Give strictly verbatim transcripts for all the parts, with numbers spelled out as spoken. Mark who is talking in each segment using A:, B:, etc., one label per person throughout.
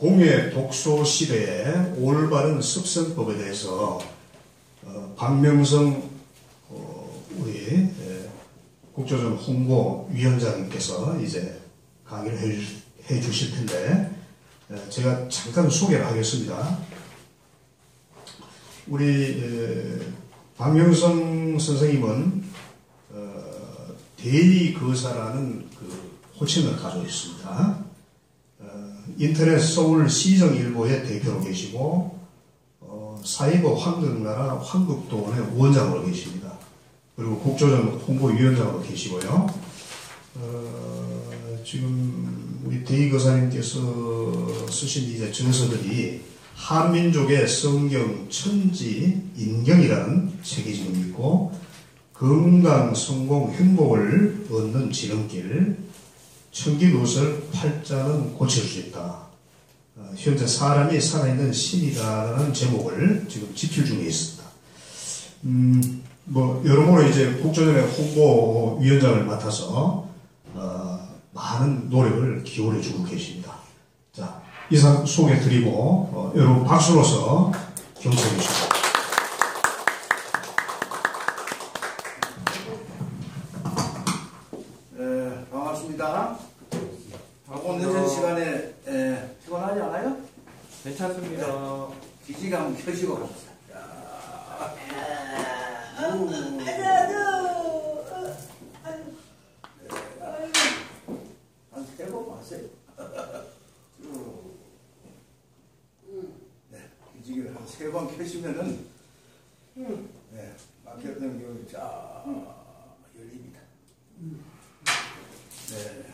A: 공예 독서 시대의 올바른 습성법에 대해서 어, 박명성 어, 우리 예, 국조전 홍보위원장님께서 이제 강의를 해, 주, 해 주실 텐데 예, 제가 잠깐 소개를 하겠습니다. 우리 예, 박명성 선생님은 어, 대의거사라는 그 호칭을 가지고 있습니다. 인터넷 서울 시정일보의 대표로 계시고 어, 사이버 환극나라 환극도원의 원장으로 계십니다. 그리고 국조전 홍보위원장으로 계시고요. 어, 지금 우리 대의거사님께서 쓰신 이제 저서들이 한민족의 성경 천지 인경이라는 책이 지금 있고, 건강 성공 행복을 얻는 지름길, 청기누설 팔자는 고칠 수 있다. 어, 현재 사람이 살아있는 신이다라는 제목을 지금 집필 중에 있습니다. 음, 뭐, 여러모로 이제 국조전의 홍보위원장을 맡아서, 어, 많은 노력을 기울여 주고 계십니다. 자, 이상 소개 드리고, 어, 여러분 박수로서 경청해 주십시오.
B: 네, 반갑습니다. 오늘 늦은 시간에 에, 피곤하지 않아요?
C: 괜찮습니다.
B: 기지가 한번 켜시고 갑시다. 한 세 번 봤어요. 네, 기지개를 한 세 번 켜시면은 네, 막혔던 경우 쫙 열립니다. 네.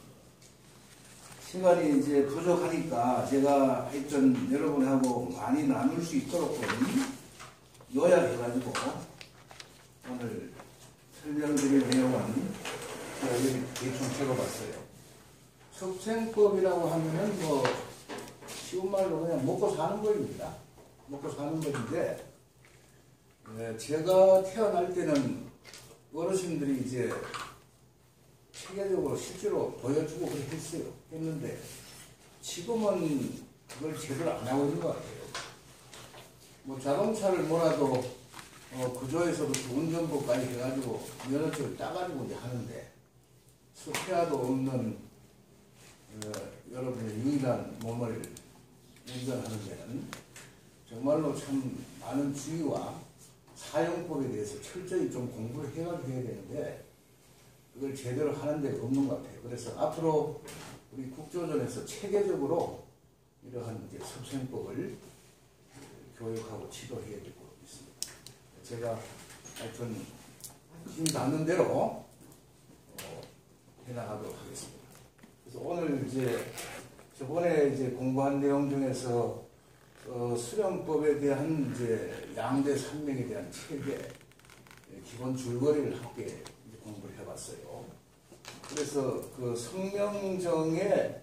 B: 시간이 이제 부족하니까 제가 하여튼 여러분하고 많이 나눌 수 있도록 요약해가지고 오늘 설명드릴 내용은 제가 여기 대충 적어봤어요. 섭생법이라고 하면은 뭐 쉬운 말로 그냥 먹고 사는 법입니다. 먹고 사는 법인데, 네, 제가 태어날 때는 어르신들이 이제 체계적으로 실제로 보여주고 그렇게 했어요. 했는데 지금은 그걸 제대로 안 하고 있는 것 같아요. 뭐 자동차를 몰아도 어, 구조에서부터 운전법까지 해가지고 면허증을 따가지고 이제 하는데, 수폐화도 없는 어, 여러분의 유일한 몸을 운전하는 데는 정말로 참 많은 주의와 사용법에 대해서 철저히 좀 공부를 해가지고 해야 되는데 그걸 제대로 하는 데가 없는 것 같아요. 그래서 앞으로 우리 국조전에서 체계적으로 이러한 이제 섭생법을 교육하고 지도해야 되고 있습니다. 제가 하여튼 힘 닿는 대로 어, 해나가도록 하겠습니다. 그래서 오늘 이제 저번에 이제 공부한 내용 중에서 어, 수령법에 대한 이제 양대 산맥에 대한 체계, 기본 줄거리를 함께 공부를 해봤어요. 그래서 그 성명정의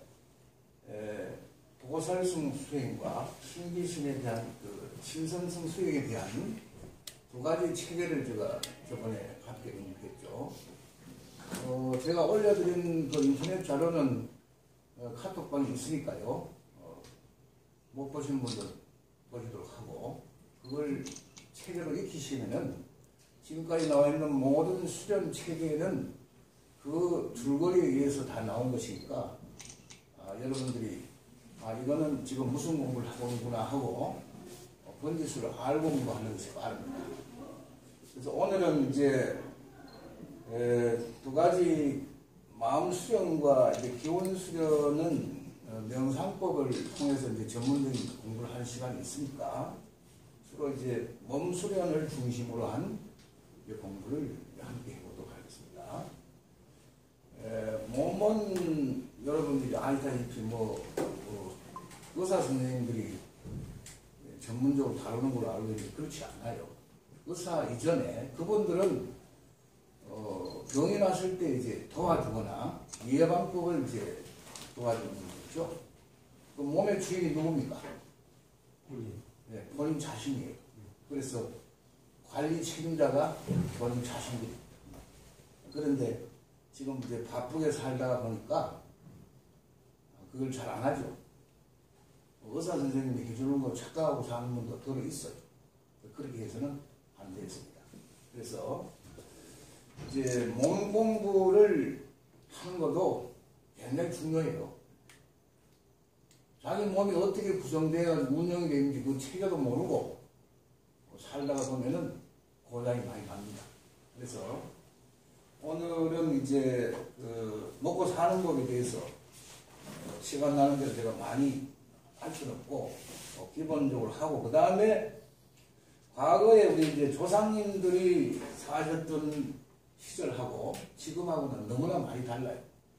B: 보살승 수행과 신기신에 대한 그 신선승 수행에 대한 두 가지 체계를 제가 저번에 함께 공부했죠. 어, 제가 올려드린 그 인터넷 자료는 어, 카톡방에 있으니까요. 어, 못 보신 분들 보시도록 하고, 그걸 체계로 익히시면은 지금까지 나와 있는 모든 수련 체계는 그 줄거리에 의해서 다 나온 것이니까, 아, 여러분들이 아, 이거는 지금 무슨 공부를 하고 있구나 하고 어, 번지수를 알고 공부하는 것이 빠릅니다. 그래서 오늘은 이제 에, 두 가지 마음 수련과 이제 기원 수련은 어, 명상법을 통해서 이제 전문적인 공부를 하는 시간이 있으니까 주로 이제 몸 수련을 중심으로 한 공부를 함께 해보도록 하겠습니다. 에, 몸은 여러분들이 알다시피 뭐, 뭐 의사 선생님들이 전문적으로 다루는 걸로 알고 있는데 그렇지 않아요. 의사 이전에 그분들은 어, 병이 났을 때 이제 도와주거나 예방법을 이제 도와주는 거죠. 그 몸의 주인이 누굽니까? 본인. 네, 본인 자신이에요. 그래서 관리 책임자가 본인 자신입니다. 그런데 지금 이제 바쁘게 살다가 보니까 그걸 잘 안 하죠. 의사 선생님이 해주는 거 착각하고 사는 분도 들어 있어요. 그렇게 해서는 안 되겠습니다. 그래서 이제 몸 공부를 하는 것도 굉장히 중요해요. 자기 몸이 어떻게 구성되어 운영이 되는지 그 체계도 모르고 살다가 보면은 고장이 많이 납니다. 그래서 오늘은 이제 그 먹고 사는 법에 대해서 시간 나는 대로 제가 많이 할 수는 없고 어 기본적으로 하고, 그 다음에 과거에 우리 이제 조상님들이 사셨던 시절하고 지금하고는 너무나 많이 달라요.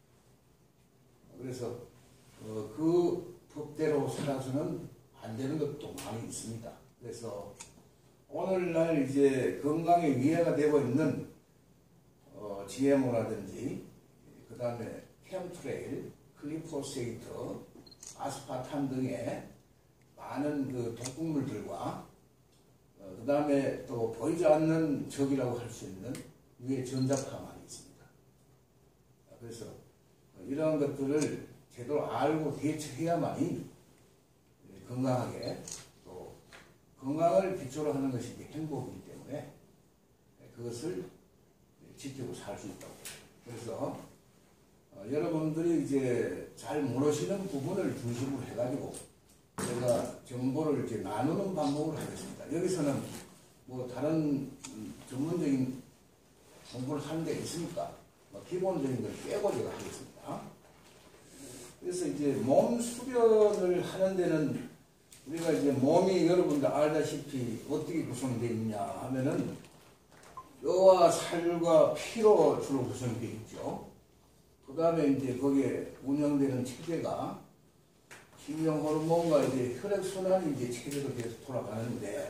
B: 그래서 어 그 법대로 살아서는 안 되는 것도 많이 있습니다. 그래서 오늘날 이제 건강에 위해가 되고 있는 어 지엠오라든지 그 다음에 캠프레일, 클리포세이트, 아스파탐 등의 많은 그 독극물들과 어, 그 다음에 또 보이지 않는 적이라고 할 수 있는 위에 전자파가 많이 있습니다. 그래서 이러한 것들을 제대로 알고 대처해야만이 건강하게, 또 건강을 기초로 하는 것이 행복이기 때문에 그것을 지키고 살 수 있다고. 그래서 어, 여러분들이 이제 잘 모르시는 부분을 중심으로 해가지고 제가 정보를 이제 나누는 방법을 하겠습니다. 여기서는 뭐 다른 음, 전문적인 공부를 하는 데 있으니까 뭐 기본적인 걸 빼고 제가 하겠습니다. 그래서 이제 몸 수련을 하는 데는 우리가 이제 몸이 여러분들 알다시피 어떻게 구성되어 있냐 하면은 뼈와 살과 피로 주로 구성되어 있죠. 그 다음에 이제 거기에 운영되는 체계가 신경 호르몬과 이제 혈액순환이 이제 체계로 돼서 돌아가는데,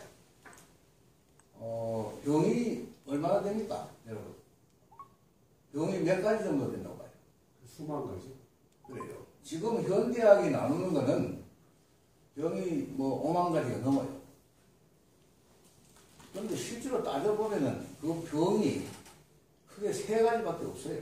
B: 어, 병이 얼마나 됩니까, 여러분? 병이 몇 가지 정도 된다고 봐요?
C: 수만 가지.
B: 그래요. 지금 현대학이 나누는 거는 병이 뭐 오만 가지가 넘어요. 그런데 실제로 따져보면은 그 병이 크게 세 가지밖에 없어요.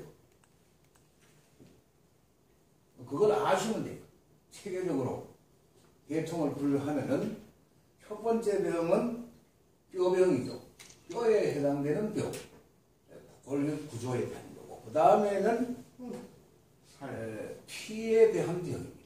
B: 그걸 아시면 돼요. 체계적으로 계통을 분류하면은 첫 번째 병은 뼈병이죠. 뼈에 해당되는 병, 골격 구조에 대한 거고, 그 다음에는 에, 피에 대한 병입니다.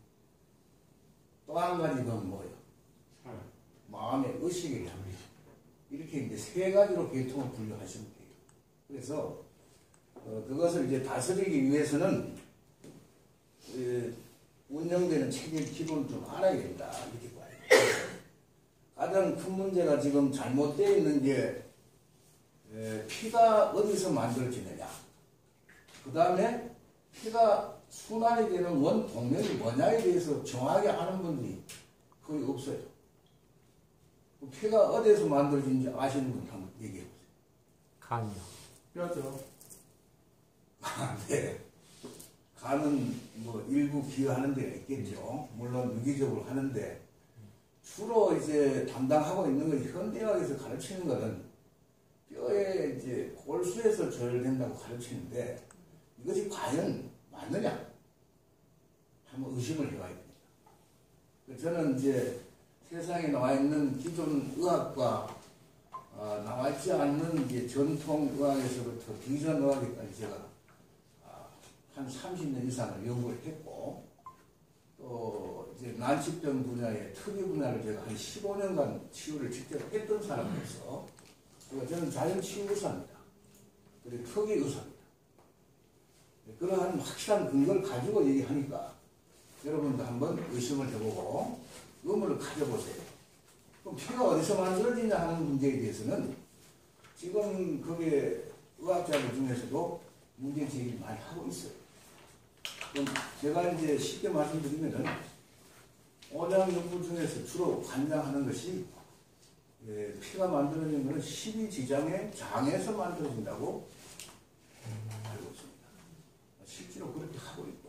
B: 또 한 가지 병은 뭐예요?
C: 살.
B: 마음의 의식에 대한 병. 이렇게 이제 세 가지로 계통을 분류하시면 돼요. 그래서 어, 그것을 이제 다스리기 위해서는 에, 운영되는 체계 기본을 좀 알아야 된다, 이렇게 봐요. 가장 큰 문제가 지금 잘못되어 있는 게 에, 피가 어디서 만들어지느냐, 그 다음에 피가 순환이 되는 원 동력이 뭐냐에 대해서 정확히 아는 분들이 거의 없어요. 피가 어디서 만들어지는지 아시는 분 한번 얘기해 보세요.
C: 간이요. 뼈죠.
B: 아, 네. 간은 뭐 일부 기여하는 데가 있겠죠. 물론 유기적으로 하는데, 주로 이제 담당하고 있는 건 현대학에서 가르치는 것은 뼈에 이제 골수에서 조절된다고 가르치는데, 이것이 과연 맞느냐? 한번 의심을 해봐야 됩니다. 저는 이제 세상에 나와 있는 기존 의학과 어, 나와 있지 않는 이제 전통 의학에서부터 비전 의학까지 제가 어, 한 삼십 년 이상을 연구를 했고, 또 이제 난치병 분야의 특이 분야를 제가 한 십오 년간 치유를 직접 했던 사람으로서, 저는 자연치유 의사입니다. 그리고 특이 의사입니다. 그러한 확실한 근거를 가지고 얘기하니까 여러분도 한번 의심을 해보고 의문을 가져보세요. 그럼 피가 어디서 만들어지냐 하는 문제에 대해서는 지금 그게 의학자들 중에서도 문제 제기를 많이 하고 있어요. 그럼 제가 이제 쉽게 말씀드리면은 오장 연구 중에서 주로 관장하는 것이 예, 피가 만들어지는 것은 십이지장의 장에서 만들어진다고 알고 있습니다. 실제로 그렇게 하고 있고요.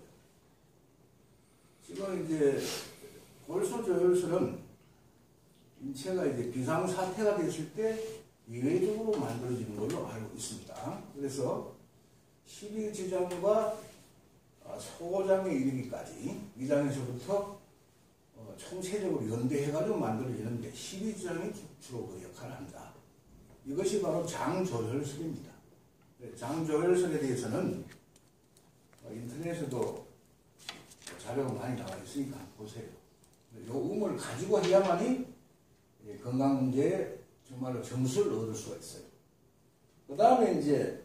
B: 지금 이제 골수조혈술은 인체가 이제 비상사태가 됐을 때 예외적으로 만들어지는 걸로 알고 있습니다. 그래서 십이지장과 소장에 이르기까지, 위장에서부터 어, 총체적으로 연대해가지고 만들어지는데 십이지장이 주로 그 역할을 한다. 이것이 바로 장조혈설입니다. 장조혈설에 대해서는 어, 인터넷에도 자료가 많이 나와 있으니까 보세요. 이 음을 가지고 해야만이 건강 문제에 정말로 점수를 얻을 수가 있어요. 그 다음에 이제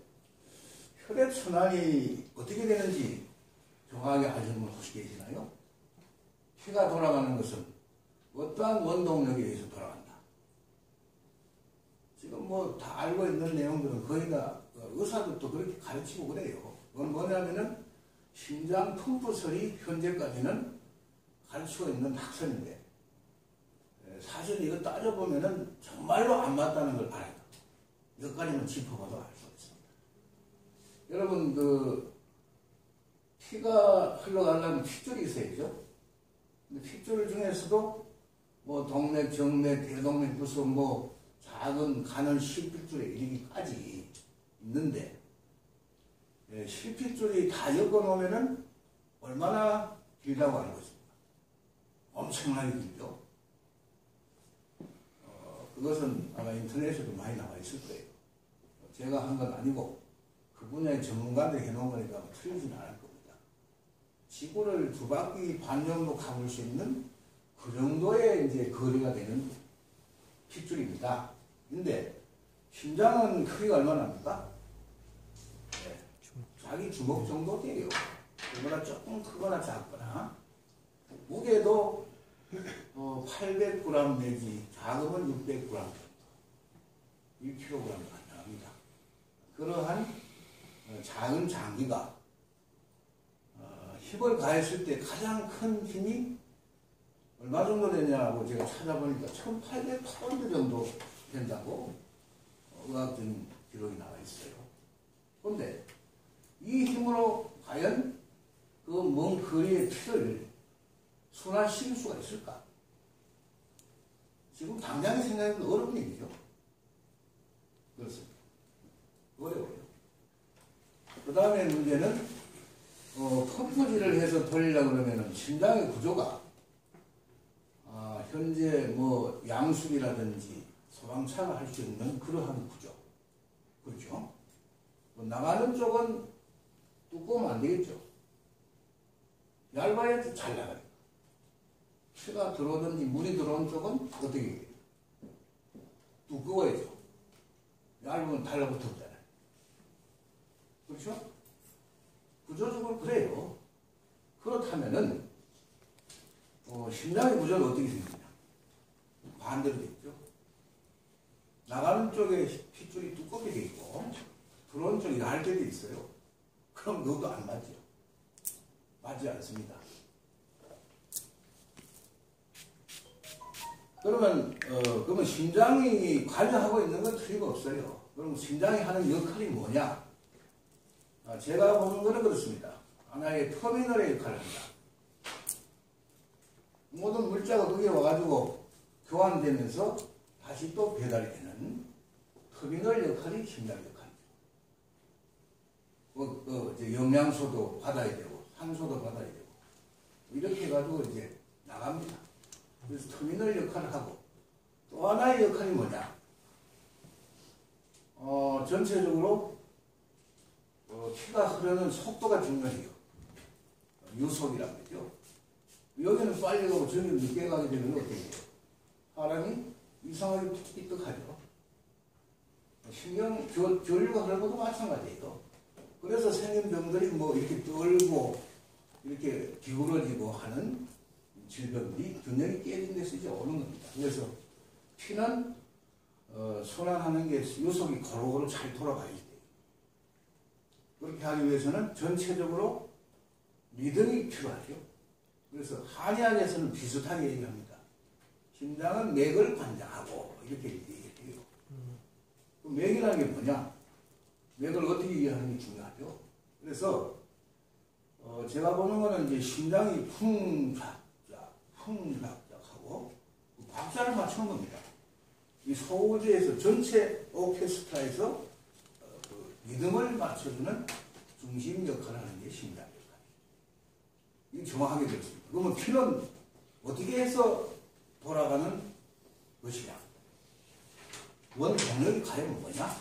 B: 혈액순환이 어떻게 되는지 정확하게 아시는 분 혹시 계시나요? 피가 돌아가는 것은 어떠한 원동력에 의해서 돌아간다. 지금 뭐 다 알고 있는 내용들은 거의 다 의사들도 그렇게 가르치고 그래요. 그건 뭐냐면은 심장 펌프설이 현재까지는 가르치고 있는 학설인데 사실 이거 따져보면은 정말로 안 맞다는 걸 알아요. 여기까지만 짚어봐도 알 수 있습니다. 여러분 그 피가 흘러가려면 핏줄이 있어야죠. 근데 핏줄 중에서도 뭐 동맥, 정맥, 대동맥, 무슨 뭐 작은 가는 실핏줄에 이르기까지 있는데 예, 실핏줄이 다 엮어놓으면은 얼마나 길다고 알고 있습니다. 엄청나게 길죠. 어, 그것은 아마 인터넷에도 많이 나와 있을 거예요. 제가 한 건 아니고 그 분야의 전문가들이 해놓은 거니까 틀리진 않을 겁니다. 지구를 두 바퀴 반 정도 가볼 수 있는 그 정도의 이제 거리가 되는 핏줄입니다. 근데 심장은 크기가 얼마나 합니까? 네. 자기 주먹 정도 돼요. 그거보다 조금 크거나 작거나 무게도 어, 팔백 그램 내지 작으면 육백 그램 일 킬로그램 가능합니다. 그러한 어, 작은 장기가 어, 힘을 가했을 때 가장 큰 힘이 얼마 정도 되냐고 제가 찾아보니까 천팔백 파운드 정도 된다고 의학적인 기록이 나와 있어요. 그런데 이 힘으로 과연 그 먼 거리의 피를 순환시킬 수가 있을까? 지금 당장에 생각해보면 어려운 얘기죠. 그렇습니다. 어려워요. 그 다음에 문제는 어, 펌프질을 해서 돌리려고 그러면 심장의 구조가 아, 현재 뭐 양수기라든지 소방차가 할 수 있는 그러한 구조. 그렇죠? 뭐 나가는 쪽은 두꺼우면 안 되겠죠. 얇아야 잘 나가요. 피가 들어오든지 물이 들어온 쪽은 어떻게 해요? 두꺼워야죠. 얇으면 달라붙었잖아요. 그렇죠? 구조적으로 그래요. 그렇다면은 어, 심장의 구조는 어떻게 생기냐? 반대로 되겠죠. 나가는 쪽에 핏줄이 두껍게 돼 있고 들어오는 쪽이 얇게 돼 있어요. 그럼 너도 안 맞죠? 맞지 않습니다. 그러면 어, 그러면 심장이 관여하고 있는 건 틀림없어요. 그럼 심장이 하는 역할이 뭐냐? 아, 제가 보는 거는 그렇습니다. 하나의 터미널의 역할을 한다. 모든 물자가 거기에 와가지고 교환되면서 다시 또 배달이 되는 터미널 역할이 심장 역할이죠. 그, 그 이제 영양소도 받아야 되고 산소도 받아야 되고 이렇게 해가지고 이제 나갑니다. 그래서 터미널 역할을 하고 또 하나의 역할이 뭐냐? 어, 전체적으로 어, 피가 흐르는 속도가 중요해요. 유속이라고 하죠. 여기는 빨리 가고 저기는 늦게 가게 되면 어떻게 해요? 사람이 이상하게 삐뚤하죠. 신경 교, 교류가 그런 것도 마찬가지예요. 그래서 생긴 병들이 뭐 이렇게 떨고 이렇게 기울어지고 하는 질병들이 균형이 깨진 데서 이제 오는 겁니다. 그래서 피는 어, 순환하는 게 유속이 고루고루 잘 돌아가야 돼요. 그렇게 하기 위해서는 전체적으로 리듬이 필요하죠. 그래서 한의학에서는 비슷하게 얘기합니다. 심장은 맥을 관장하고 이렇게 얘기해요. 그 맥이라는 게 뭐냐? 맥을 어떻게 이해하는 게 중요하죠. 그래서 어 제가 보는 거는 이제 심장이 쿵작작, 쿵작작하고 그 박자를 맞추는 겁니다. 이 소우주에서 전체 오케스트라에서 어 그 리듬을 맞춰주는 중심 역할을 하는 게 심장 역할이에요. 이게 정확하게 되었습니다. 그러면 피는 어떻게 해서 돌아가는 것이냐? 원 동력이 과연 뭐냐?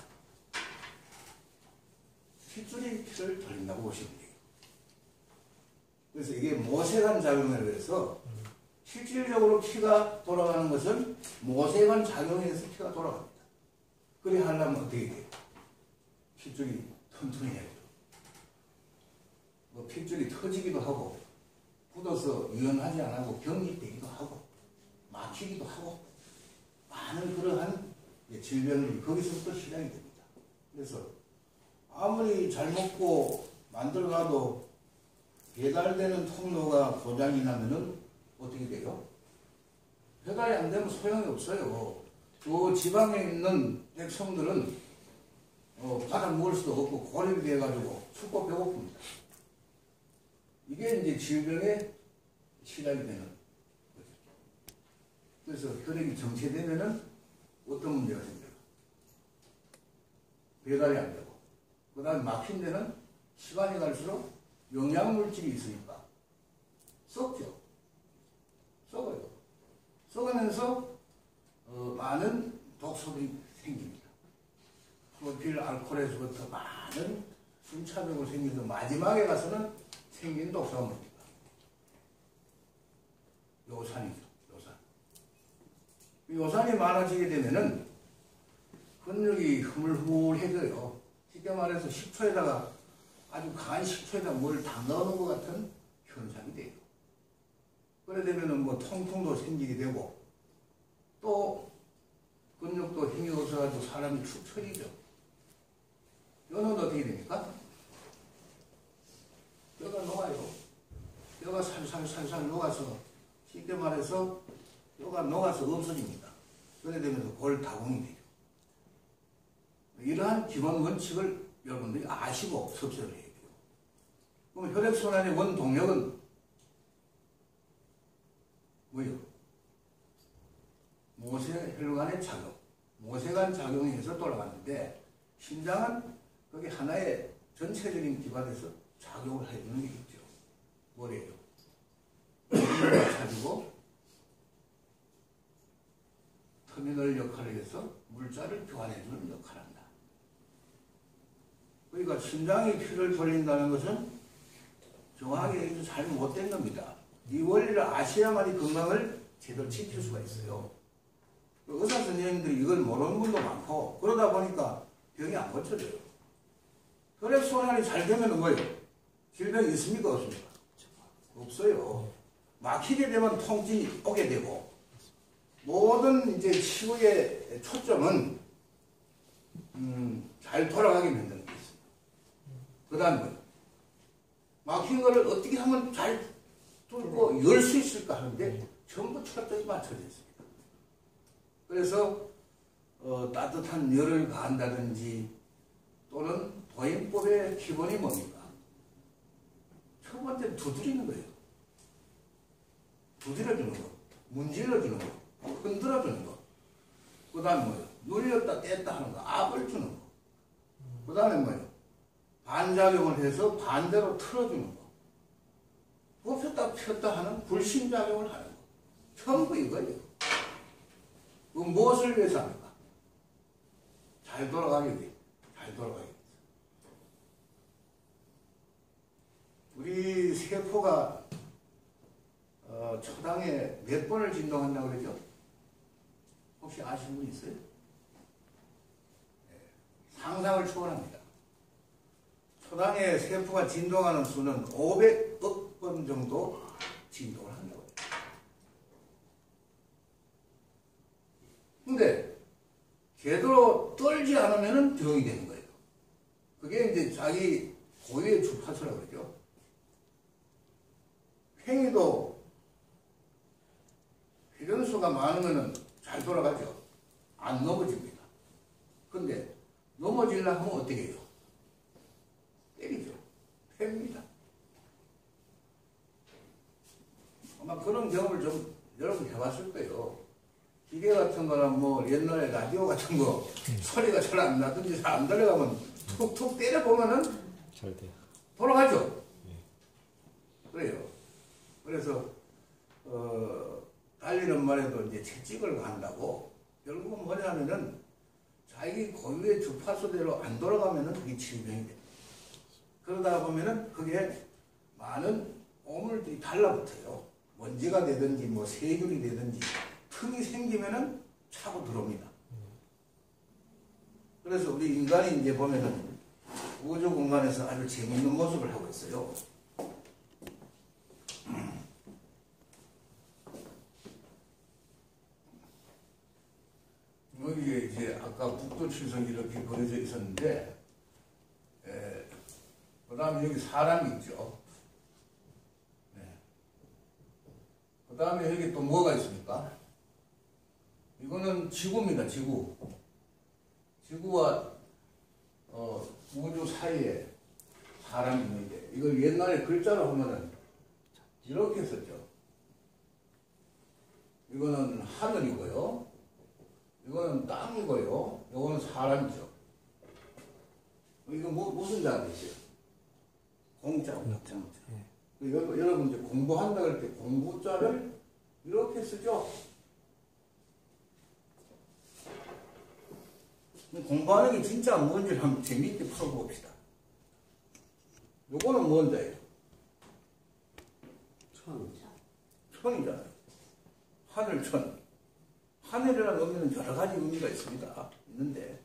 B: 핏줄이 피를 돌린다고 보시면 돼요. 그래서 이게 모세관 작용을 해서 실질적으로 피가 돌아가는 것은 모세관 작용에서 피가 돌아갑니다. 그래 하려면 어떻게 돼요? 핏줄이 튼튼해야죠. 뭐 핏줄이 터지기도 하고 굳어서 유연하지 않고 경직되기도 하고 막히기도 하고 많은 그러한 질병이 거기서부터 시작이 됩니다. 그래서 아무리 잘 먹고 만들어가도 배달되는 통로가 고장이 나면은 어떻게 돼요? 배달이 안 되면 소용이 없어요. 그 지방에 있는 백성들은 어, 바다 먹을 수도 없고 고립이 돼가지고 춥고 배고픕니다. 이게 이제 질병의 시작이 되는 거죠. 그래서 혈액이 정체되면은 어떤 문제가 생겨요? 배달이 안 되고, 그 다음에 막힌 데는 시간이 갈수록 영양물질이 있으니까 썩죠. 썩어요. 썩으면서 어, 많은 독소들이 생깁니다. 프로필 알코올에서부터 많은 순차적으로 생겨서 마지막에 가서는 생긴 독소가 뭡니까? 요산이죠. 요산. 요산이 많아지게 되면은 근육이 흐물흐물해져요. 쉽게 말해서 식초에다가 아주 강한 식초에다 물을 담가놓은 것 같은 현상이 돼요. 그래 되면은 뭐 통풍도 생기게 되고 또 근육도 힘이 없어가지고 사람이 축 처지죠. 뼈는 어떻게 됩니까? 뼈가 녹아요. 뼈가 살살살살 녹아서 쉽게 말해서 뼈가 녹아서 없어집니다. 그래 되면서 골다공이 되죠. 이러한 기본 원칙을 여러분들이 아시고 섭취를 해야 돼요. 그럼 혈액순환의 원동력은 뭐예요? 모세혈관의 작용, 모세관 작용에 의해서 돌아가는데 심장은 거기 하나의 전체적인 기관에서 작용을 해주는 게 있죠. 뭐래요? 물을 찾고 터미널 역할을 해서 물자를 교환해주는 역할을 한다. 그러니까 심장이 피를 돌린다는 것은 정확하게 잘 못된 겁니다. 이 원리를 아셔야만이 건강을 제대로 지킬 수가 있어요. 의사 선생님들이 이걸 모르는 분도 많고 그러다 보니까 병이 안 고쳐져요. 혈액순환이 잘 되면 뭐예요? 질병이 있습니까? 없습니까? 없어요. 막히게 되면 통증이 오게 되고 모든 이제 치료의 초점은 음, 잘 돌아가게 만드는 게 있습니다. 그 다음 뭐예요? 막힌 거를 어떻게 하면 잘 뚫고 열 수 있을까 하는데 전부 초점이 맞춰져 있습니다. 그래서 어, 따뜻한 열을 가한다든지 또는 도인법의 기본이 뭡니까? 첫 번째 두드리는 거예요. 두드려주는 거, 문질러주는 거, 흔들어주는 거. 그 다음에 뭐예요? 눌렸다 뗐다 하는 거, 압을 주는 거. 그 다음에 뭐예요? 반작용을 해서 반대로 틀어주는 거. 굽혔다 폈다 하는 불신작용을 하는 거. 전부 이거예요. 그 무엇을 위해서 합니까? 잘 돌아가게 돼. 잘 돌아가게 돼. 우리 세포가 어, 초당에 몇 번을 진동한다고 그러죠? 혹시 아시는 분 있어요? 네. 상상을 초월합니다. 초당에 세포가 진동하는 수는 오백억 번 정도 진동을 한다고 해요. 근데 제대로 떨지 않으면 병이 되는 거예요. 그게 이제 자기 고유의 주파수라고 그러죠. 팽이도 회전수가 많으면 잘 돌아가죠. 안 넘어집니다. 근데 넘어지려면 하면 어떻게 해요? 때리죠. 팹니다. 아마 그런 경험을 좀 여러분 해봤을 거예요. 기계 같은 거나 뭐 옛날에 라디오 같은 거 소리가 잘 안 나든지 잘 안 들어가면 툭툭 때려보면은
C: 잘 돼요.
B: 돌아가죠.
C: 네.
B: 그래요. 그래서 어, 달리는 말에도 이제 채찍을 간다고 결국은 뭐냐면은 자기 고유의 주파수대로 안 돌아가면은 그게 질병이 됩니다. 그러다 보면은 그게 많은 오물들이 달라붙어요. 먼지가 되든지 뭐 세균이 되든지 틈이 생기면은 차고 들어옵니다. 그래서 우리 인간이 이제 보면은 우주 공간에서 아주 재밌는 모습을 하고 있어요. 여기에 이제 아까 북두 칠성이 이렇게 그려져 있었는데, 그 다음에 여기 사람이 있죠. 네. 그 다음에 여기 또 뭐가 있습니까? 이거는 지구입니다, 지구. 지구와 어, 우주 사이에 사람이 있는데, 이걸 옛날에 글자로 하면은 이렇게 썼죠. 이거는 하늘이고요. 이거는 땅이고요. 이거는 사람이죠. 이거 뭐, 무슨 자뜻이에요? 공자. 공자. 네. 여러분 이제 공부한다 할 때 공부자를 이렇게 쓰죠. 공부하는 게 진짜 뭔지를 한번 재미있게 풀어봅시다. 요거는 뭔 자예요?
C: 천.
B: 천이잖아요. 하늘천. 하늘이라는 의미는 여러 가지 의미가 있습니다. 있는데,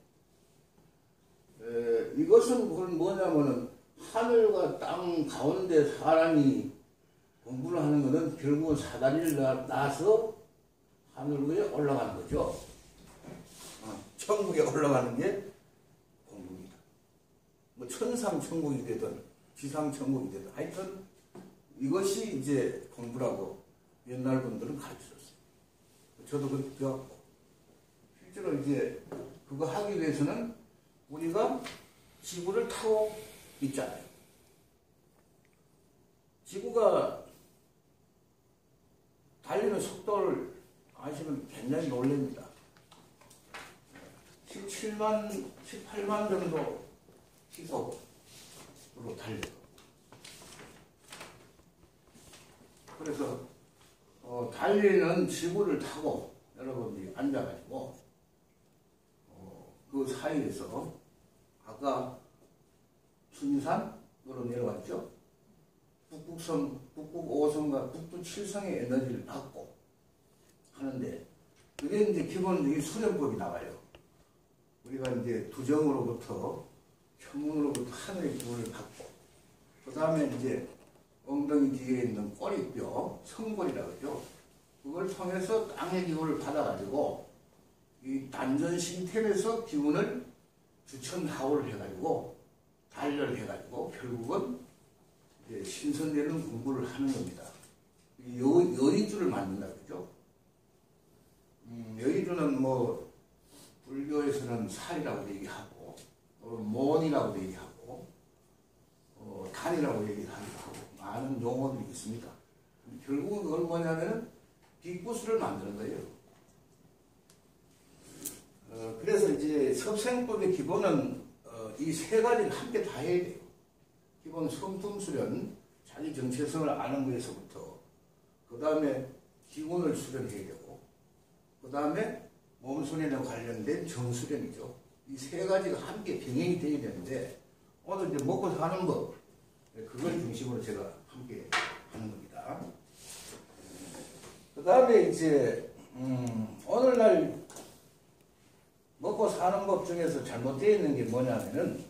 B: 에, 이것은 그건 뭐냐면은, 하늘과 땅 가운데 사람이 공부를 하는 것은 결국은 사다리를 놔서 하늘 위에 올라가는 거죠. 어, 천국에 올라가는 게 공부입니다. 뭐 천상 천국이 되든 지상 천국이 되든 하여튼 이것이 이제 공부라고 옛날 분들은 가르쳤어요. 저도 그렇게 배웠고, 실제로 이제 그거 하기 위해서는 우리가 지구를 타고 있잖아요. 지구가 달리는 속도를 아시면 굉장히 놀랍니다. 십칠만, 십팔만 정도 시속으로 달려요. 그래서 어, 달리는 지구를 타고 여러분들이 앉아가지고 어, 그 사이에서 아까 순산으로 내려갔죠. 북극성, 북극 오성과 북두 칠성의 에너지를 받고 하는데, 그게 이제 기본적인 수련법이 나와요. 우리가 이제 두정으로부터 천문으로부터 하늘의 기운을 받고, 그 다음에 이제 엉덩이 뒤에 있는 꼬리뼈, 성골이라고 그러죠. 그걸 통해서 땅의 기운을 받아가지고 이 단전 신템에서 기운을 주천하오를 해가지고 단련을 해가지고 결국은 이제 신선되는 공부를 하는 겁니다. 여, 여의주를 만든다 그러죠. 음, 여의주는 뭐 불교에서는 살이라고 얘기하고, 어, 모원이라고 얘기하고, 어, 단이라고 얘기하기도 하고 많은 용어들이 있습니다. 결국은 그건 뭐냐면은 뒷구슬을 만드는 거예요. 어, 그래서 이제 섭생법의 기본은 어, 이 세 가지를 함께 다 해야 돼요. 기본 성품수련, 자기 정체성을 아는 거에서부터, 그 다음에 기운을 수련해야 되고, 그 다음에 몸수련에 관련된 정수련이죠. 이 세 가지가 함께 병행이 되어야 되는데, 오늘 이제 먹고 사는 법, 그걸 중심으로 제가 함께 하는 겁니다. 그 다음에 이제 음, 오늘날 먹고 사는 법 중에서 잘못되어 있는 게 뭐냐면은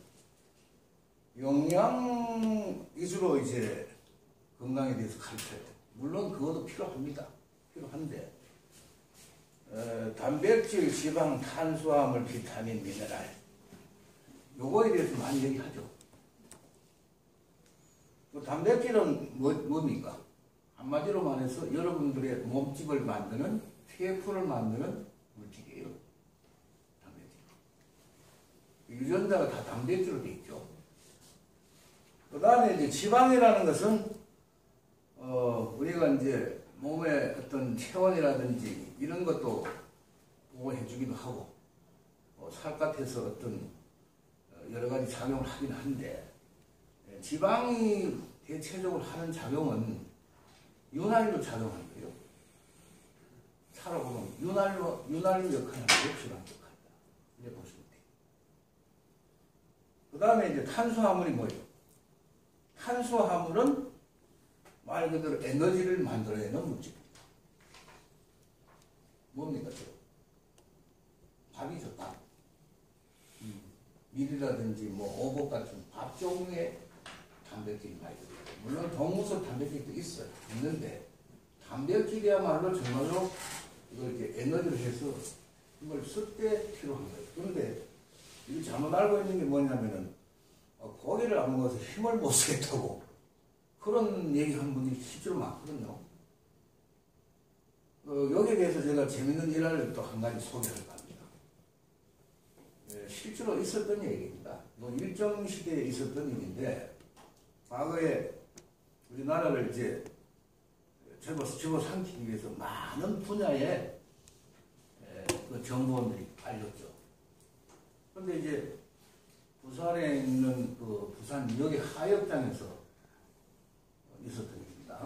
B: 영양 위주로 이제 건강에 대해서 가르쳐야 돼요. 물론 그것도 필요합니다. 필요한데 어, 단백질, 지방, 탄수화물, 비타민, 미네랄 요거에 대해서 많이 얘기하죠. 그 단백질은 뭐, 뭡니까? 한마디로 말해서 여러분들의 몸집을 만드는, 티에프를 만드는 물질이에요. 단백질. 유전자가 다 단백질로 되어 있죠. 그 다음에 이제 지방이라는 것은, 어, 우리가 이제 몸의 어떤 체온이라든지 이런 것도 보호해주기도 하고, 어, 살갗에서 어떤 여러 가지 작용을 하긴 한데, 지방이 대체적으로 하는 작용은 윤활유로 작용하는 거예요. 살아보면 윤활유, 윤활유 역할을 역시나 역할이다. 이렇게 보시면 돼요. 그 다음에 이제 탄수화물이 뭐예요? 탄수화물은 말 그대로 에너지를 만들어내는 물질입니다. 뭡니까? 저? 밥이죠, 밥. 음, 밀이라든지 뭐 오복 같은 밥 종류의 단백질이 많이 들어요. 물론 동무소 단백질도 있어요. 있는데 단백질이야말로 정말로 이걸 이렇게 에너지를 해서 이걸 쓸 때 필요한 거예요. 그런데 이 잘못 알고 있는 게 뭐냐면은 어, 고기를 안 먹어서 힘을 못 쓰겠다고 그런 얘기 한 분이 실제로 많거든요. 어, 여기에 대해서 제가 재밌는 일화를 또 한 가지 소개를 합니다. 예, 실제로 있었던 얘기입니다. 뭐 일정 시대에 있었던 일인데 과거에 우리나라를 이제 집어, 집어 삼키기 위해서 많은 분야의 에, 그 정보원들이 알렸죠. 그런데 이제 부산에 있는 그 부산 여기 하역장에서 있었던 일입니다.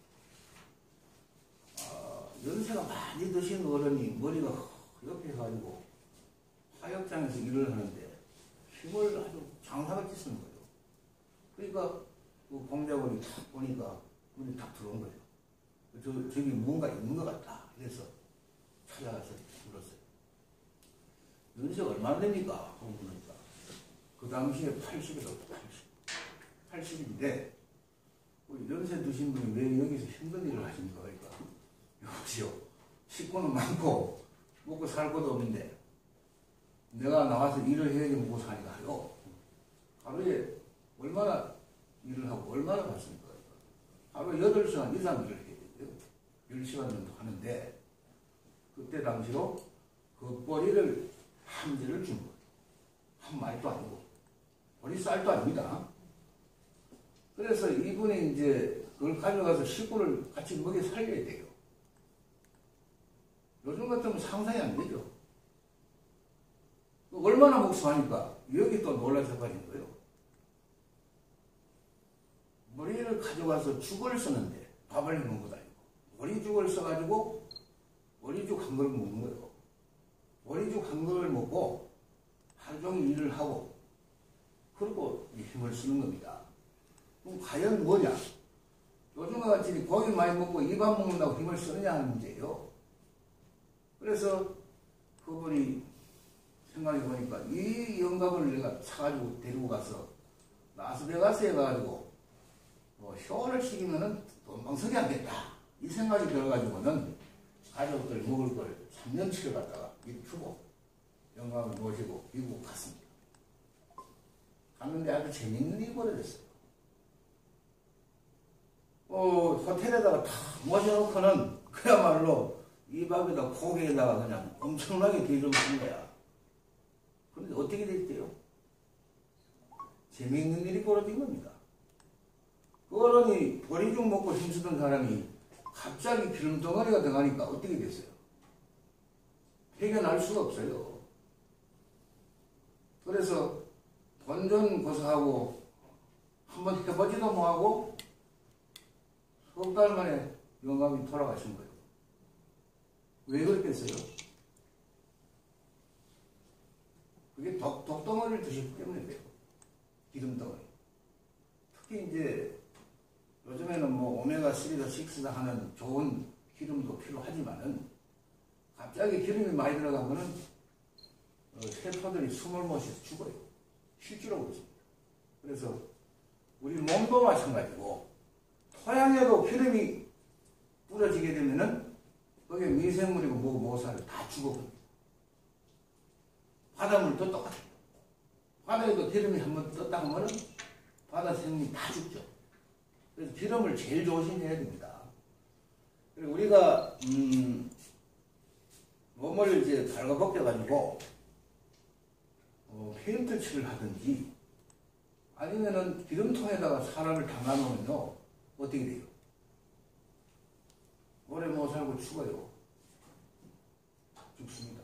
B: 어, 연세가 많이 드신 어른이 머리가 허옇게 해가지고 하역장에서 일을 하는데 힘을 아주 장사같이 쓰는 거예요. 그러니까 그 공작원이 탁 보니까 눈이 탁 들어온 거예요. 저, 저기 뭔가 있는 것 같다. 그래서 찾아가서 물었어요. 연세가 얼마나 됩니까? 하고 물으니까 그 당시에 팔십이라고 팔십. 팔십인데 연세 드신 분이 왜 여기서 힘든 일을 하십니까? 그러니까 여보시오. 식구는 많고 먹고 살 것도 없는데 내가 나와서 일을 해야지 먹고 사니까요. 하루에 얼마나 일을 하고 얼마나 받습니까? 하루에 여덟 시간 이상 일을 해야 돼요. 열 시간 정도 하는데 그때 당시로 그 꼬리를 한 개를 준 거예요. 한 마리도 아니고 꼬리 쌀도 아닙니다. 그래서 이분이 이제 그걸 가져가서 식구를 같이 먹여 살려야 돼요. 요즘 같으면 상상이 안 되죠. 얼마나 목수하니까 여기 또 놀라서 빠진 거예요. 머리를 가져가서 죽을 쓰는데 밥을 먹는 것도 아니고 머리죽을 써가지고 머리죽 한 그릇 먹는 거예요. 머리죽 한 그릇을 먹고 하루 종일 일을 하고 그리고 힘을 쓰는 겁니다. 그럼 과연 뭐냐? 요즘과 같이 고기 많이 먹고 이 밥 먹는다고 힘을 쓰느냐 하는 문제예요. 그래서 그분이 생각해 보니까 이 영감을 내가 사가지고 데리고 가서 라스베가스에 가가지고 뭐 쇼를 시키면은 돈방석이 안 됐다. 이 생각이 들어가지고는 가족들 먹을 걸 삼 년치를 갖다가 입히고 영감을 모시고 미국 갔습니다. 갔는데 아주 재밌는 일이 벌어졌어요. 어, 호텔에다가 탁 모셔놓고는 그야말로 이 밥에다 고기에다가 그냥 엄청나게 대접을 한 거야. 그런데 어떻게 됐대요? 재미있는 일이 벌어진 겁니다. 그 어른이 보리죽 먹고 힘쓰던 사람이 갑자기 기름덩어리가 돼가니까 어떻게 됐어요? 해결할 수가 없어요. 그래서 본전고사하고 한번 해보지도 못하고 석 달 만에 영감이 돌아가신 거예요. 왜 그랬겠어요? 그게 독, 독덩어리를 드셨기 때문에 그래요. 기름덩어리. 특히 이제 요즘에는 뭐 오메가 삼다 육다 하는 좋은 기름도 필요하지만은 갑자기 기름이 많이 들어가면은 어, 세포들이 숨을 못 쉬어서 죽어요. 실제로 그렇습니다. 그래서 우리 몸도 마찬가지고 토양에도 기름이 뿌려지게 되면은 거기에 미생물이고 뭐고 뭐고 살을 다 죽어버립니다. 바닷물도 똑같아요. 바다에도 기름이 한번 떴다 하면은 바다 생물이 다 죽죠. 그래서 기름을 제일 조심해야 됩니다. 그리고 우리가 음, 몸을 이제 발가벗겨가지고 어, 페인트 칠을 하든지 아니면은 기름통에다가 사람을 담아놓으면요 어떻게 돼요? 오래 못 살고 죽어요. 죽습니다.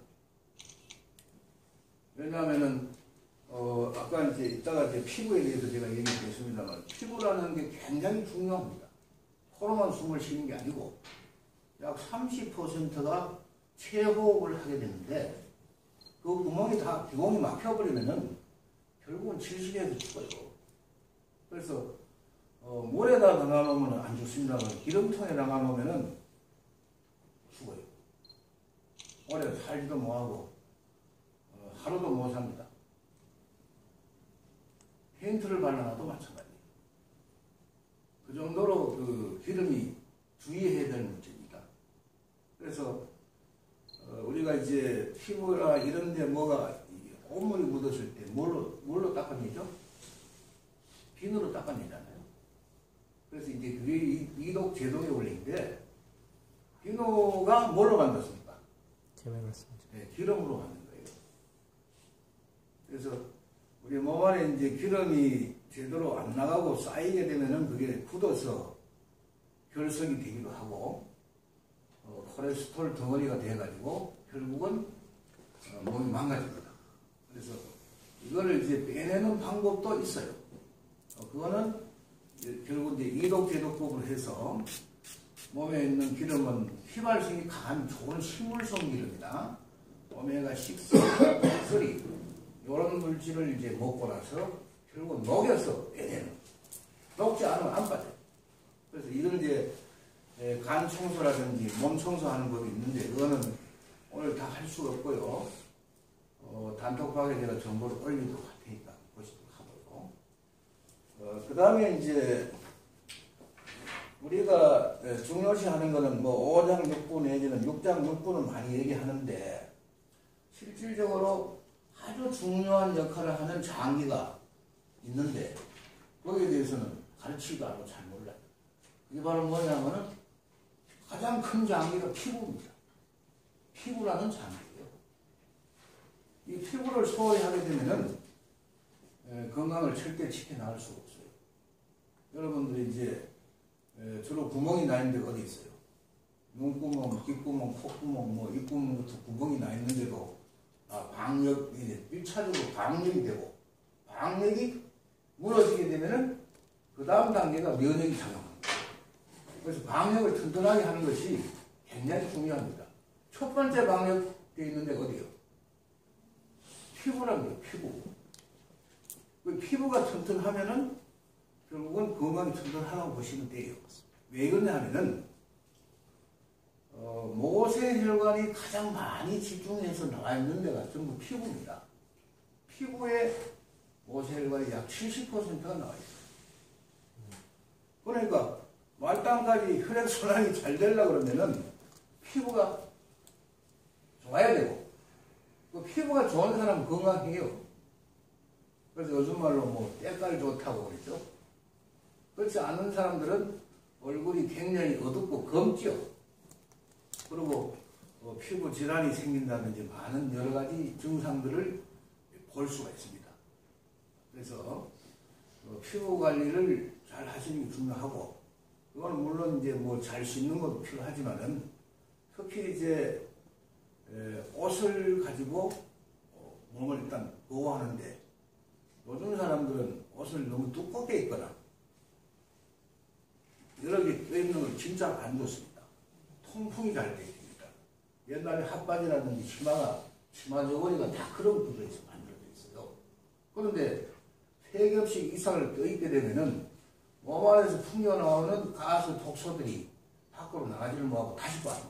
B: 왜냐하면은 어, 아까 이제 이따가 이제 피부에 대해서 제가 얘기했습니다만 피부라는 게 굉장히 중요합니다. 코로만 숨을 쉬는 게 아니고 약 삼십 퍼센트가 체호흡을 하게 되는데 그 구멍이 다 비공이 막혀버리면은 결국은 질식해서 죽어요. 그래서 어, 물에다 담아놓으면 안 죽습니다. 기름통에 담아놓으면 죽어요. 오래 살지도 못하고 어, 하루도 못 삽니다. 페인트를 발라놔도 마찬가지예요. 그 정도로 그 기름이 주의해야 될 문제입니다. 그래서 어, 우리가 이제 피부나 이런 데 뭐가 온물이 묻었을 때 뭘로, 뭘로 닦아내죠? 비누로 닦아내잖아요. 그래서 이제 그게 이독 제독의 원리인데 비누가 뭘로 만들었습니까? 네, 기름으로 만든 거예요. 그래서 우리 몸 안에 이제 기름이 제대로 안 나가고 쌓이게 되면은 그게 굳어서 결석이 되기도 하고 어, 콜레스테롤 덩어리가 돼가지고 결국은 어, 몸이 망가집니다. 그래서 이거를 이제 빼내는 방법도 있어요. 어, 그거는 이제 결국 이제 이독 제독법으로 해서 몸에 있는 기름은 휘발성이 강한 좋은 식물성 기름이다. 오메가 육, 삼 이런 물질을 이제 먹고 나서 결국 녹여서 빼내는. 녹지 않으면 안 빠져요. 그래서 이런 이제 간 청소라든지 몸 청소하는 법이 있는데 그거는 오늘 다 할 수가 없고요. 어, 단톡방에 제가 정보를 올리도록 할 테니까 보시도록 하고요. 어, 그 다음에 이제 우리가 중요시 하는 거는 뭐 오 장 육 부 내지는 육 장 육 부는 많이 얘기하는데 실질적으로 아주 중요한 역할을 하는 장기가 있는데 거기에 대해서는 가르치지도 않고 잘 몰라요. 그게 바로 뭐냐면은 가장 큰 장기가 피부입니다. 피부라는 장기예요. 이 피부를 소홀히 하게 되면은 에, 건강을 절대 지켜나갈 수가 없어요. 여러분들이 이제 에, 주로 구멍이 나 있는 데가 어디 있어요? 눈구멍, 귓구멍, 콧구멍, 뭐 입구멍부터 구멍이 나 있는데도 아, 방역, 이제 일 차적으로 방역이 되고 방역이 무너지게 되면은 그 다음 단계가 면역이 작용합니다. 그래서 방역을 튼튼하게 하는 것이 굉장히 중요합니다. 첫 번째 방역되어 있는 데가 어디요? 피부란 거예요, 피부. 그 피부가 튼튼하면은 결국은 건강이 튼튼하다고 보시면 돼요. 왜 그러냐 하면은 어, 모세혈관이 가장 많이 집중해서 나와 있는 데가 전부 피부입니다. 피부에 모세혈관이 약 칠십 퍼센트가 나와 있어요. 그러니까 말단까지 혈액순환이 잘 되려고 그러면은 피부가 좋아야 되고 그 피부가 좋은 사람은 건강해요. 그래서 요즘 말로 뭐 때깔 좋다고 그러죠. 그렇지 않은 사람들은 얼굴이 굉장히 어둡고 검죠. 그리고 어, 피부 질환이 생긴다든지 많은 여러 가지 증상들을 볼 수가 있습니다. 그래서 어, 피부 관리를 잘 하시는 게 중요하고, 그거는 물론 이제 뭐 잘 씻는 것도 필요하지만은 특히 이제 에, 옷을 가지고 어, 몸을 일단 보호하는데 요즘 사람들은 옷을 너무 두껍게 입거나 여러 개 껴입는 걸 진짜 안 좋습니다. 통풍이 잘 되어 있습니다. 옛날에 핫바지라든지 치마가, 치마 저고리가 다 그런 구조에서 만들어져 있어요. 그런데 세 겹씩 이상을 껴입게 되면은 몸 안에서 풍겨나오는 가스 독소들이 밖으로 나가지를 못하고 다시 빠져나가요.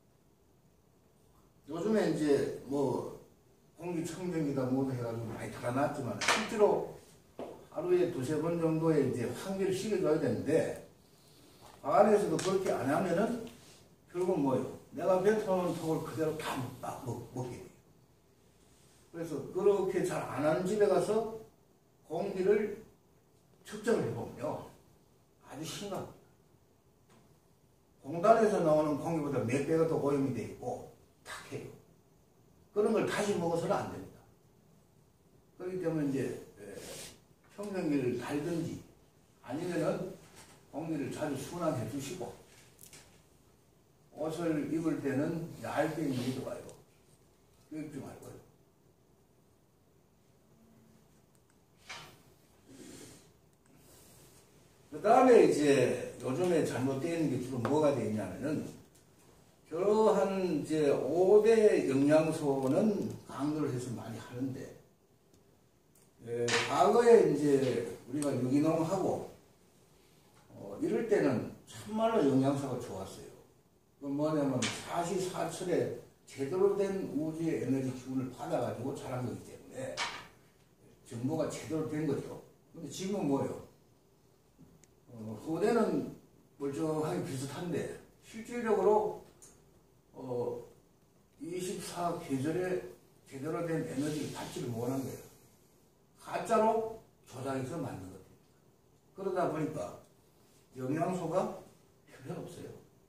B: 요즘에 이제 뭐 공기청정기다 뭐도 해가지고 많이 달아났지만 실제로 하루에 두세 번 정도의 이제 환기를 시켜줘야 되는데 안에서도 그렇게 안 하면은 결국 뭐예요? 내가 뱉어놓은 톡을 그대로 다 막 먹게 돼요. 그래서 그렇게 잘 안 하는 집에 가서 공기를 측정을 해보면요. 아주 심각합니다. 공단에서 나오는 공기보다 몇 배가 더 오염이 되어 있고 탁해요. 그런 걸 다시 먹어서는 안 됩니다. 그렇기 때문에 이제 청정기를 달든지 아니면은 공기를 자주 순환해 주시고 옷을 입을 때는 얇게 입는 게 좋아요. 입지 말고요. 그 다음에 이제 요즘에 잘못되어 있는 게 주로 뭐가 되어 있냐면은 저러한 이제 오 대 영양소는 강조를 해서 많이 하는데, 에, 과거에 이제 우리가 유기농하고 어, 이럴 때는 참말로 영양소가 좋았어요. 그 뭐냐면 사시사철에 제대로 된 우주의 에너지 기운을 받아가지고 자란 거기 때문에 정보가 제대로 된 거죠. 근데 지금은 뭐예요? 어, 후대는 멀쩡하게 비슷한데 실질적으로 어, 이십사 계절에 제대로 된 에너지를 받지를 못한 거예요. 가짜로 조작해서 만든 거예요. 그러다 보니까 영양소가 별로 없어요.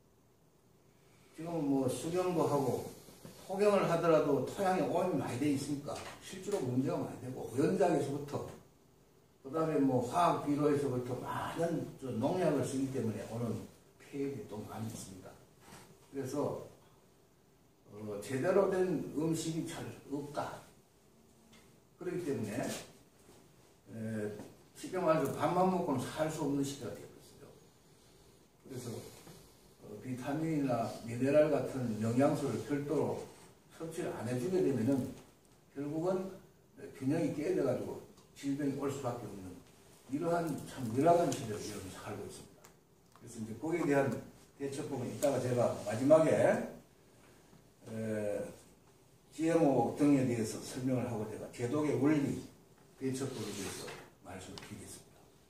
B: 지금 뭐 수경도 하고 토경을 하더라도 토양에 오염이 많이 돼 있으니까 실제로 문제가 많이 되고, 연작에서부터 그 다음에 뭐 화학 비료에서부터 많은 농약을 쓰기 때문에 오는 폐역이 또 많이 있습니다. 그래서 어, 제대로 된 음식이 잘 없다. 그렇기 때문에 에, 쉽게 말해서 밥만 먹고는 살 수 없는 시대가 되었어요. 그래서 어, 비타민이나 미네랄 같은 영양소를 별도로 섭취를 안 해주게 되면은 결국은 균형이 깨져가지고 질병이 올 수밖에 없는 이러한 참 열악한 시대를 여러분 살고 있습니다. 그래서 이제 거기에 대한 대처법은 이따가 제가 마지막에 에, 지엠오 등에 대해서 설명을 하고 제가 제독의 원리 대처법에 대해서 말씀을 드리겠습니다.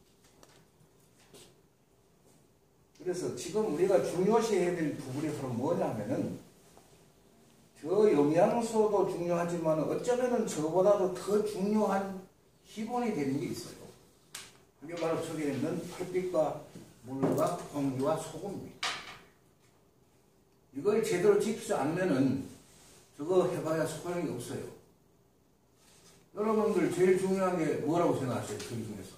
B: 그래서 지금 우리가 중요시해야 될 부분이 바로 뭐냐 하면은, 저 영양소도 중요하지만 어쩌면은 저보다도 더 중요한 기본이 되는 게 있어요. 그게 바로 저기에 있는 햇빛과 물과 공기와 소금입니다. 이걸 제대로 지키지 않으면은 저거 해봐야 소용이 없어요. 여러분들 제일 중요한 게 뭐라고 생각하세요? 그 중에서?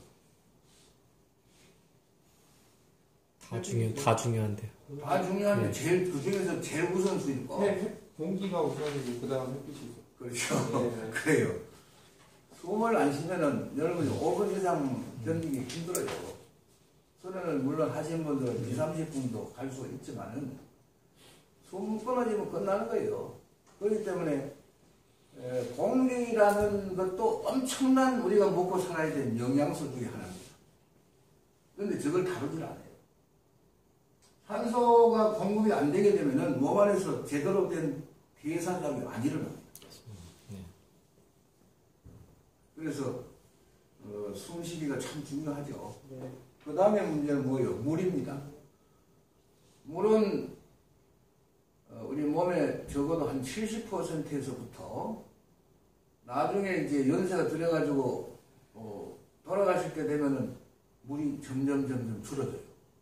D: 다 중요, 다 중요한데요.
B: 다 중요한데
D: 네.
B: 제일 그 중에서 제일 우선순위일 거.
E: 네, 공기가 우선이고 그 다음 햇빛이죠.
B: 그렇죠.
E: 네.
B: 그래요. 숨을 안 쉬면은 여러분이 오 분 이상 견디기 힘들어요. 수련을 물론 하신 분들은 이삼십 분도 갈 수가 있지만은 숨 끊어지면 끝나는 거예요. 그렇기 때문에 에, 공기라는 것도 엄청난 우리가 먹고 살아야 되는 영양소 중에 하나입니다. 그런데 저걸 다루질 않아요. 산소가 공급이 안 되게 되면은 몸 안에서 제대로 된 대사작용이 안 일어납니다.
D: 네.
B: 그래서 어, 숨쉬기가 참 중요하죠.
E: 네.
B: 그 다음에 문제는 뭐예요? 물입니다. 물은 어, 우리 몸에 적어도 한 칠십 퍼센트에서부터 나중에 이제 연세가 들어가지고 어, 돌아가실 때 되면은 물이 점점 점점 줄어들어요.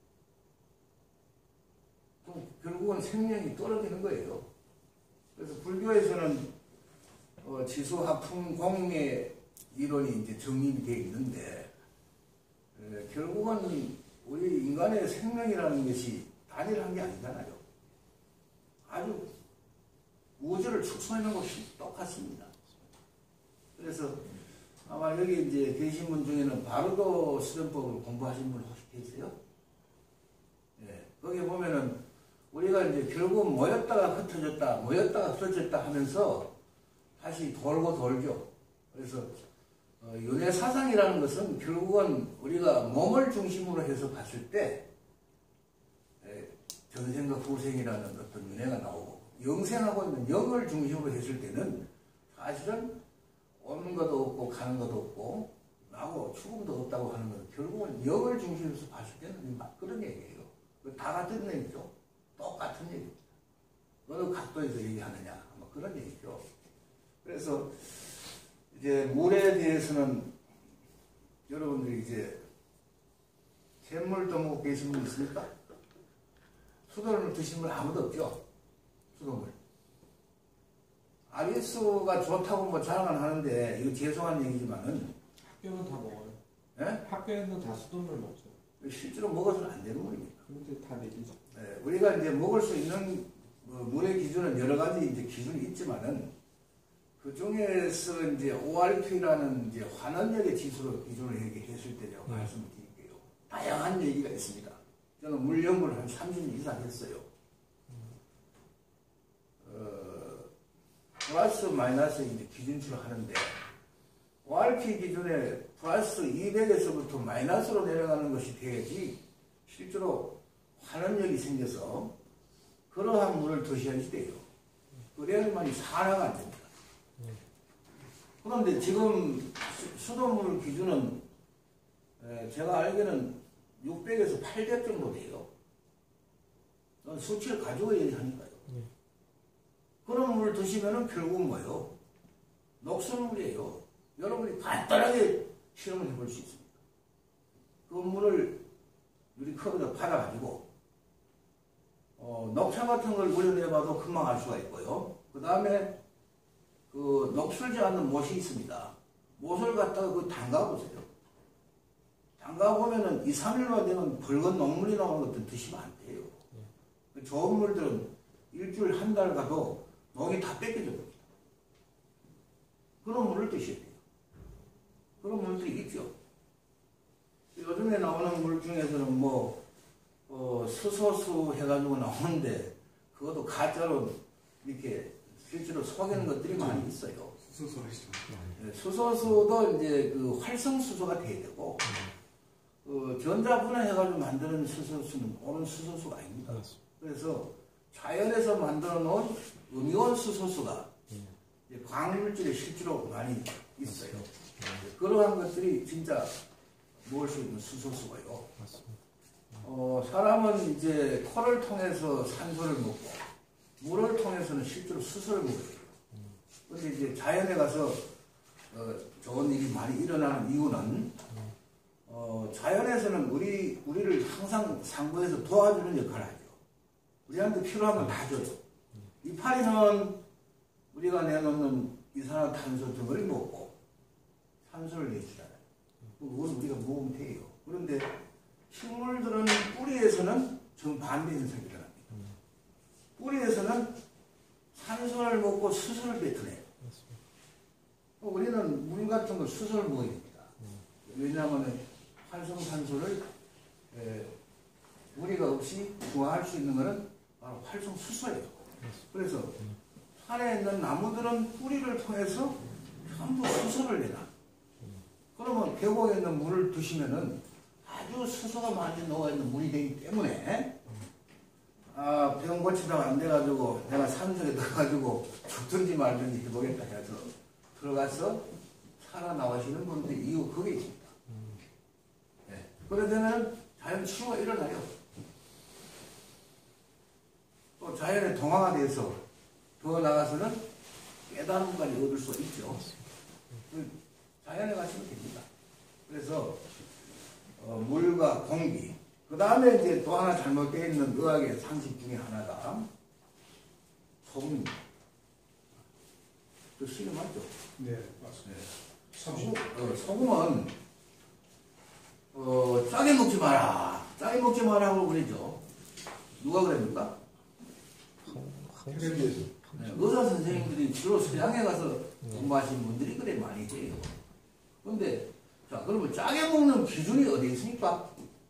B: 그럼 결국은 생명이 떨어지는 거예요. 그래서 불교에서는 어, 지수하풍 공의 이론이 이제 정립이 되어 있는데, 에, 결국은 우리 인간의 생명이라는 것이 단일한 게 아니잖아요. 아주 우주를 축소하는 것이 똑같습니다. 그래서 아마 여기 이제 계신 분 중에는 바로도 수련법을 공부하신 분 혹시 계세요? 예, 거기 보면은 우리가 이제 결국 모였다가 흩어졌다, 모였다가 흩어졌다 하면서 다시 돌고 돌죠. 그래서 어, 윤회 사상이라는 것은 결국은 우리가 몸을 중심으로 해서 봤을 때 에, 전생과 후생이라는 어떤 윤회가 나오고, 영생하고 있는 영을 중심으로 했을 때는 사실은 오는 것도 없고 가는 것도 없고 나고 죽음도 없다고 하는 것은 결국은 영을 중심으로 해서 봤을 때는 막 그런 얘기예요. 다 같은 얘기죠. 똑같은 얘기입니다. 어느 각도에서 얘기하느냐, 뭐 그런 얘기죠. 그래서 이제 물에 대해서는 여러분들이 이제 샘물 떠먹고 계신 분 있습니까? 수돗물 드신 분 아무도 없죠? 수돗물. 아리수가 좋다고 뭐 자랑은 하는데, 이거 죄송한 얘기지만은.
E: 학교는 다 먹어요.
B: 예?
E: 학교에는 다 수돗물 먹죠.
B: 실제로 먹어서는 안 되는 물입니다.
E: 근데 다 내리죠.
B: 네, 우리가 이제 먹을 수 있는 뭐 물의 기준은 여러 가지 이제 기준이 있지만은, 그 중에서 이제 오알피라는 이제 환원력의 지수로 기준을 얘기했을 때 제가
D: 네.
B: 말씀을 드릴게요. 다양한 얘기가 있습니다. 저는 물 연구를 한 삼십 년 이상 했어요. 플러스 마이너스 이제 기준치로 하는데 오알피 기준에 플러스 이백에서부터 마이너스로 내려가는 것이 돼야지 실제로 환원력이 생겨서 그러한 물을 드셔야지 돼요. 그래야만이 산화가 안 됩니다. 그런데 지금 수- 수돗물 기준은 에, 제가 알기로는 육백에서 팔백 정도 돼요. 넌 수치를 가지고 얘기하니까요. 그런 물 드시면은 결국 뭐예요? 녹수물이에요. 여러분이 간단하게 실험을 해볼 수 있습니다. 그 물을 유리컵에다 받아가지고 어, 녹차 같은 걸 우려내봐도 금방 알 수가 있고요. 그 다음에 그 녹슬지 않는 못이 있습니다. 못을 갖다가 그 담가보세요. 담가보면은 이, 삼 일만 되면 붉은 녹물이 나오는 것들 드시면 안 돼요. 그 좋은 물들은 일주일, 한 달 가도 녹이 다 뺏겨져 버립니다. 그런 물을 드셔야 돼요. 그런 물들이 있죠. 요즘에 나오는 물 중에서는 뭐, 어, 수소수 해가지고 나오는데, 그것도 가짜로 이렇게 실제로 속이는 것들이 많이 있어요.
C: 수소수 하시죠.
B: 네, 수소수도 이제 그 활성수소가 돼야 되고, 어, 전자분해해가지고 만드는 수소수는 옳은 수소수가 아닙니다. 그래서 자연에서 만들어 놓은 음이온 수소수가 이제 광물질에 실제로 많이 있어요. 그러한 것들이 진짜 먹을 수 있는 수소수고요. 어, 사람은 이제 코를 통해서 산소를 먹고 물을 통해서는 실제로 수소를 먹어요. 그런데 이제 자연에 가서 어, 좋은 일이 많이 일어나는 이유는 어, 자연에서는 우리, 우리를 항상 상부에서 도와주는 역할을 하죠. 우리한테 필요한 건 다 줘요. 이파리는 우리가 내놓는 이산화탄소 덩어리 먹고 산소를 내주잖아요. 그건 우리가 먹으면 돼요. 그런데 식물들은 뿌리에서는 정반대 현상이 일어납니다. 뿌리에서는 산소를 먹고 수소를 뱉어내요. 우리는 물 같은 걸 수소를 먹어야 됩니다. 왜냐하면 활성산소를 에, 무리가 없이 중화할 수 있는 것은 바로 활성수소예요. 그래서 산에 있는 나무들은 뿌리를 통해서 전부 수소를 내놔. 그러면 계곡에 있는 물을 드시면은 아주 수소가 많이 녹아있는 물이 되기 때문에 아, 병 고치다가 안 돼가지고 내가 산속에 들어가지고 죽든지 말든지 해보겠다 해서 들어가서 살아나가시는 분들 이유 그게 있습니다. 네. 그러면은 자연 치유가 일어나요. 또 자연의 동화가 돼서 더 나가서는 깨달음까지 얻을 수 있죠. 자연에 가시면 됩니다. 그래서 어, 물과 공기, 그 다음에 이제 또 하나 잘못되어 있는 의학의 상식 중에 하나가 소금입니다. 저 시름 맞죠?
A: 네, 맞습니다.
B: 소금, 어, 소금은 어, 짜게 먹지 마라. 짜게 먹지 마라 하고 그러죠. 누가 그랬는가?
A: 텔레비에서.
B: 네, 의사 선생님들이 주로 서양에 가서 공부하신 분들이 그래 많이 돼요. 근데 자, 그러면 짜게 먹는 기준이 어디 있습니까?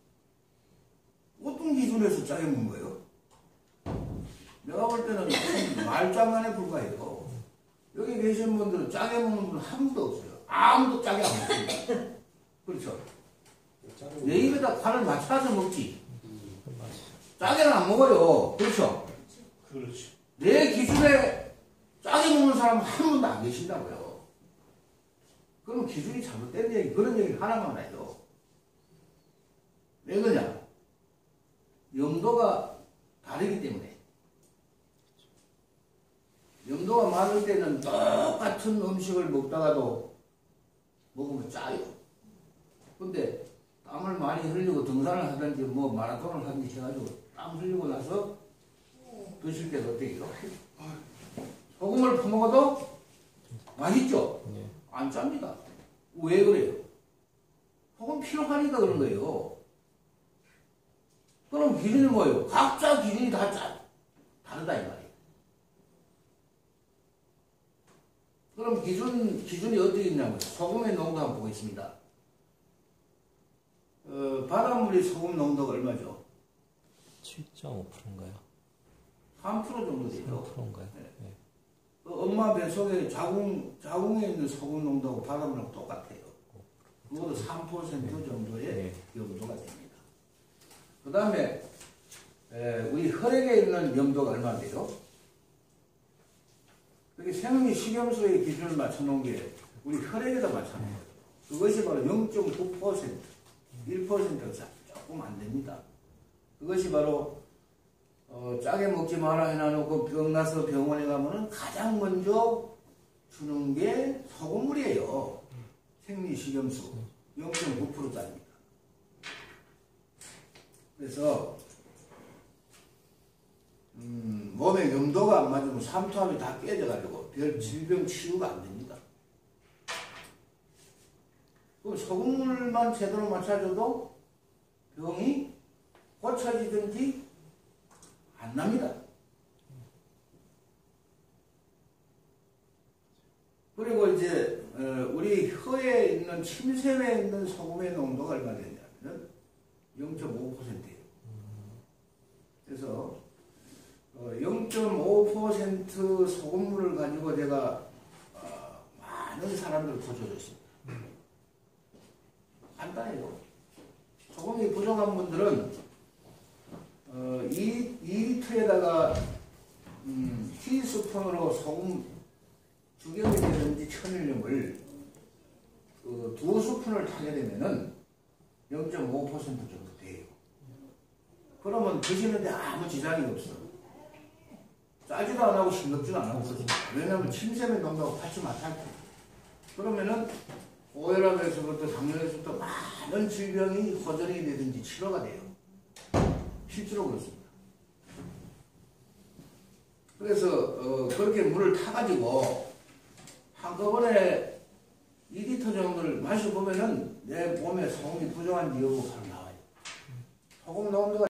B: 어떤 기준에서 짜게 먹는 거예요? 내가 볼 때는 말장난에 불과해요. 여기 계신 분들은 짜게 먹는 분은 한 분도 없어요. 아무도 짜게 안 먹습니다. 그렇죠? 내 입에다 간을 맞춰서 먹지. 짜게는 안 먹어요. 그렇죠?
A: 그렇죠.
B: 내 기준에 짜게 먹는 사람은 한 분도 안 계신다고요. 그럼 기준이 잘못된 얘기, 그런 얘기 하나만 해도. 왜 그러냐? 염도가 다르기 때문에. 염도가 많을 때는 똑같은 음식을 먹다가도 먹으면 짜요. 근데 땀을 많이 흘리고 등산을 하든지 뭐 마라톤을 하든지 해가지고 땀 흘리고 나서 드실 때는 어때요? 소금을 퍼먹어도 맛있죠?
D: 네.
B: 안 짭니다. 왜 그래요? 소금 필요하니까 그런 거예요. 그럼 기준이 뭐예요? 각자 기준이 다 짜, 다르다 이 말이에요. 그럼 기준, 기준이 어떻게 있냐면 소금의 농도 한번 보겠습니다. 어, 바닷물이 소금 농도가 얼마죠?
D: 칠 점 오 퍼센트인가요?
B: 삼 퍼센트 정도 되죠.
D: 삼 퍼센트인가요?
B: 네.
D: 네.
B: 어, 엄마 뱃속에 자궁, 자궁에 있는 소금 농도하고 바닷물하고 똑같아요. 그것도 삼 퍼센트 정도의
D: 네.
B: 염도가 됩니다. 그 다음에 우리 혈액에 있는 염도가 얼마 돼요? 여기 생리 식염수의 기준을 맞춰놓은 게 우리 혈액에다 맞춰놓은 거예요. 그것이 바로 영 점 구 퍼센트, 일 퍼센트가 조금 안 됩니다. 그것이 바로 어, 짜게 먹지 마라 해놔놓고 병 나서 병원에 가면은 가장 먼저 주는 게 소금물이에요. 생리식염수 영 점 구 퍼센트짜리입니다. 그래서 음, 몸의 염도가 안 맞으면 삼투압이 다 깨져가지고 별 질병 치유가 안 됩니다. 그럼 소금물만 제대로 맞춰줘도 병이 고쳐지든지 안 납니다. 그리고 이제 어, 우리 혀에 있는 침샘에 있는 소금의 농도가 얼마 되냐면 영 점 오 퍼센트예요. 그래서 어, 영 점 오 퍼센트 소금물을 가지고 제가 어, 많은 사람들을 고쳐줬습니다. 간단해요. 소금이 부족한 분들은 어, 이 리터에다가 음, 티스푼으로 소금 두 개이든지 천일염을 그 두 스푼을 타게 되면은 영 점 오 퍼센트 정도 돼요. 그러면 드시는데 아무 지장이 없어. 짜지도 안 하고 싱겁지도 안 하고. 왜냐하면 침샘의 농도하고 같이 맡아요. 그러면은 고혈압에서부터 당뇨에서부터 많은 질병이 호전이 되든지 치료가 돼요. 실제로 그렇습니다. 그래서 어, 그렇게 물을 타가지고 한꺼번에 이 리터 정도를 마셔보면은 내 몸에 소금이 부족한지 여부가 바로 나와요. 소금 농도가